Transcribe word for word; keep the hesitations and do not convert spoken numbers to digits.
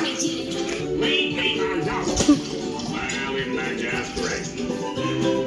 Leave me alone. Well, isn't that just great?